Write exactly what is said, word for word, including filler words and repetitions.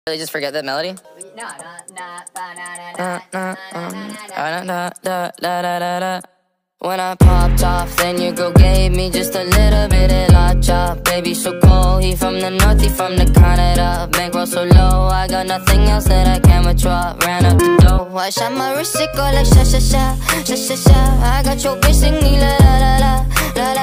Really just forget that melody? No, no, no, na, na, na, na, na, na. When I popped off, then your girl gave me just a little bit of la chop. Baby so cold, he from the north, he from the Canada. Bankroll so low, I got nothing else that I can withdraw. Ran up the dough, I shot my wrist, it go like sha sha sha, sha sha sha. I got your bitch singing la la la la, la la.